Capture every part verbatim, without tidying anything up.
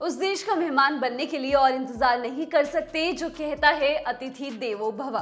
उस देश का मेहमान बनने के लिए और इंतजार नहीं कर सकते जो कहता है अतिथि देवो भव।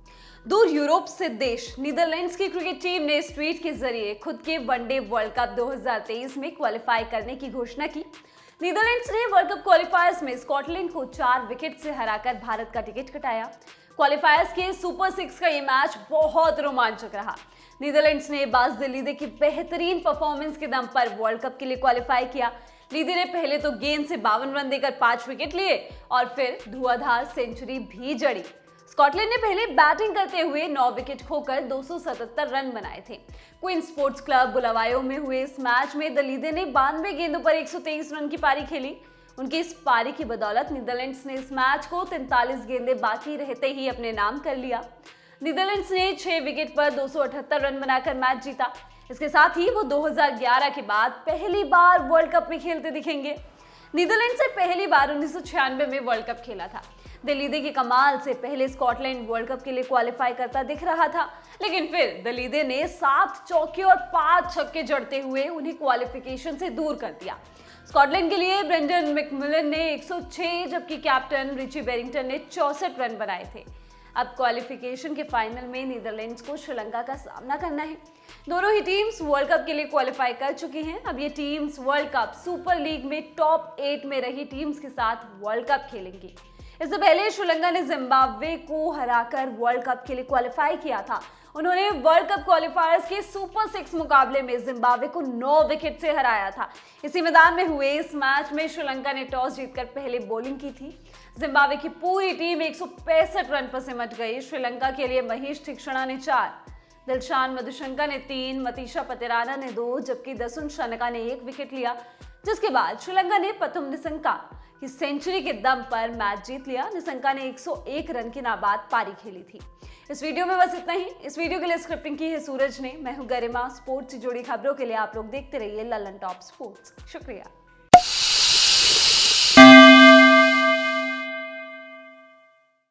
दूर यूरोप से देश नीदरलैंड्स की क्रिकेट टीम ने इस ट्वीट के जरिए खुद के वनडे वर्ल्ड कप दो हज़ार तेईस में क्वालिफाई करने की घोषणा की। नीदरलैंड्स ने वर्ल्ड कप क्वालिफायर्स में स्कॉटलैंड को चार विकेट से हराकर भारत का टिकट कटाया। क्वालिफायर्स के सुपर सिक्स का ये मैच बहुत रोमांचक रहा। नीदरलैंड्स ने बाज़-द-लीदे की बेहतरीन परफॉर्मेंस के दम पर वर्ल्ड कप के लिए क्वालिफाई किया। लीदे ने पहले तो गेंद से बावन रन देकर पांच विकेट लिए और फिर धुआंधार सेंचुरी भी जड़ी। स्कॉटलैंड ने पहले बैटिंग करते हुए नौ विकेट खोकर दो सौ सतहत्तर रन बनाए थे। क्वीन स्पोर्ट्स क्लब बुलावायो में हुए इस मैच में दलीदे ने बानवे गेंदों पर एक सौ तेईस रन की पारी खेली। उनकी इस पारी की बदौलत नीदरलैंड्स ने इस मैच को तैंतालीस गेंदें बाकी रहते ही अपने नाम कर लिया। नीदरलैंड्स ने छह विकेट पर दो सौ अठहत्तर रन बनाकर मैच जीता। इसके साथ ही वो दो हज़ार ग्यारह के बाद पहली बार वर्ल्ड कप में खेलते दिखेंगे। नीदरलैंड से पहली बार उन्नीस सौ छियानवे में वर्ल्ड कप खेला था। दलीदे के कमाल से पहले स्कॉटलैंड वर्ल्ड कप के लिए क्वालिफाई करता दिख रहा था, लेकिन फिर दलीदे ने सात चौके और पांच छक्के जड़ते हुए उन्हें क्वालिफिकेशन से दूर कर दिया। स्कॉटलैंड के लिए ब्रेंडन मैकमिलन ने एक सौ छह जबकि कैप्टन रिची बेरिंगटन ने चौसठ रन बनाए थे। अब क्वालिफिकेशन के फाइनल में नीदरलैंड्स को श्रीलंका का सामना करना है। दोनों ही टीम्स वर्ल्ड कप के लिए क्वालिफाई कर चुकी हैं। अब ये teams world cup super league में टॉप एट में रही टीम्स के साथ वर्ल्ड कप खेलेंगी। इससे पहले श्रीलंका ने जिम्बाब्वे को हराकर वर्ल्ड कप के लिए क्वालिफाई किया था। उन्होंने वर्ल्ड कप क्वालिफायर्स के सुपर सिक्स मुकाबले में जिम्बाब्वे को नौ विकेट से हराया था। इसी मैदान में हुए इस मैच में श्रीलंका ने टॉस जीतकर पहले बॉलिंग की थी। जिम्बाब्वे की पूरी टीम एक सौ पैंसठ रन पर सिमट गई। श्रीलंका के लिए महेश तीक्षणा ने चार, दिलशान मधुशंका ने तीन, मतीशा पतिराना ने दो जबकि दसुन शनका ने एक विकेट लिया। जिसके बाद श्रीलंका ने प्रथम निशंका की सेंचुरी के दम पर मैच जीत लिया। निशंका ने एक सौ एक रन की नाबाद पारी खेली थी। इस वीडियो में बस इतना ही। इस वीडियो के लिए स्क्रिप्टिंग की है सूरज ने। मैं हूं गरिमा। स्पोर्ट्स से जुड़ी खबरों के लिए आप लोग देखते रहिए ललन टॉप स्पोर्ट्स। शुक्रिया।